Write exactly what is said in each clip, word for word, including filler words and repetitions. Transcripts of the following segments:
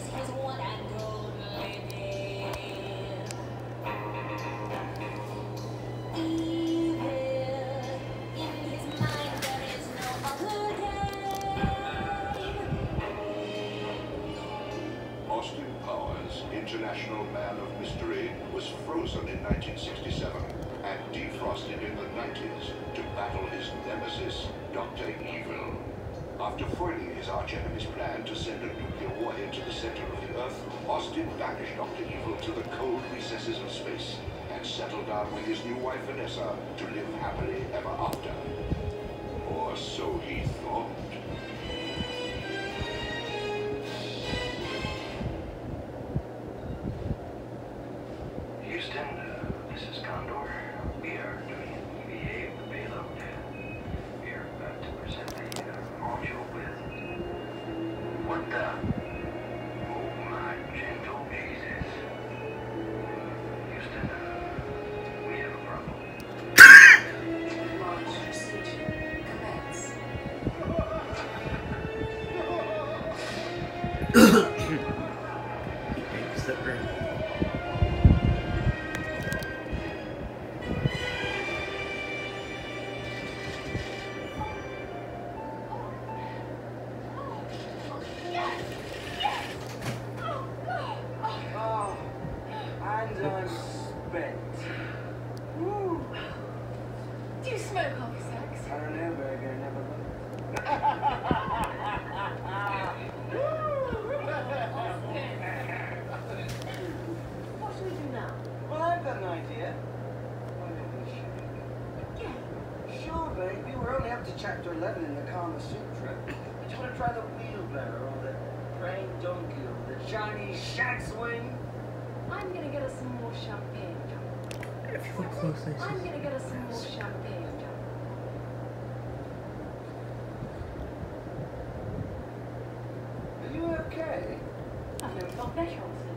his one and only name. Evil, in his mind there is no other game. Austin Powers, International Man of Mystery, was frozen in nineteen sixty-seven and defrosted in the nineties to battle his nemesis, Doctor Evil. After foiling his arch-enemy's plan to send a nuclear warhead to the center of the Earth, Austin banished Doctor Evil to the cold recesses of space and settled down with his new wife Vanessa to live happily ever after. Or so he thought. Houston, uh, this is Condor. We are doing an E V A of the payload. We are about to present the uh, module with... What the? Oh my gentle Jesus. Houston, uh, we have a problem. Launch procedure commence. Oh, and I'm spent. Woo. Do you smoke after sex? I don't know, Berger, I never looked. What should we do now? Well, I've got an idea. Yeah. Sure, baby. We're only up to chapter eleven in the Kama Sutra. Do you want to try the wheelbarrow or the praying donkey or the Chinese shag swing? I'm gonna get us some more champagne. If you look closely, I'm gonna get us some more champagne. Are you okay? I've never felt better, honestly.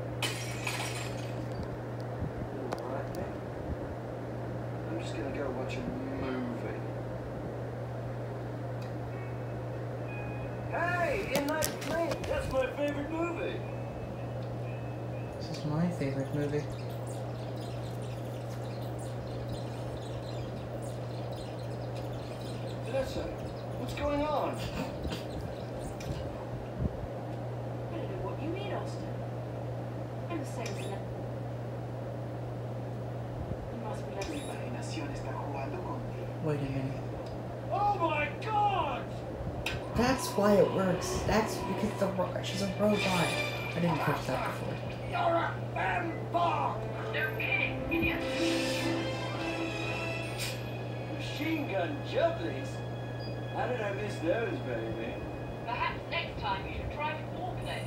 All right, then. I'm just gonna go watch a movie. Hey, In Night Plane! That's my favorite movie! This is my favorite movie. Vanessa, what's going on? I don't know what you mean, Austin. I'm the same as that. You must be Tu less. imaginación está jugando contigo. Wait a minute. Oh my god! That's why it works. That's because the ro she's a robot. I didn't catch that before. You're a Fembot! No kidding, idiot. Machine gun jubblies? How did I miss those, baby? Perhaps next time you should try foreplay.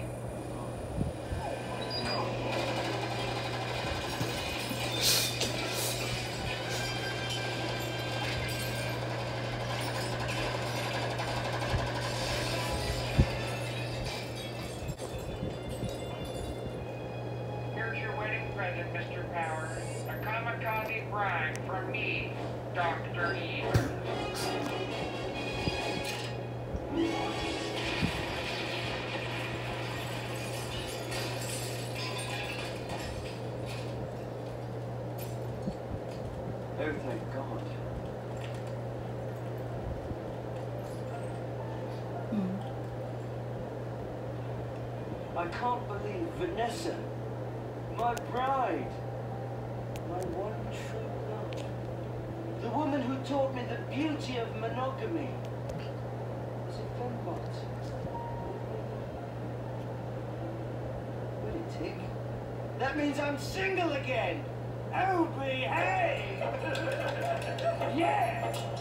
Here's your wedding present, Mister Powers. A kamikaze bride from me, Doctor Evil. Oh, thank God. I can't believe Vanessa, my bride, my one true love, the woman who taught me the beauty of monogamy, is a Fembot. Wait a tick. That means I'm single again! Oh, behave! Yeah!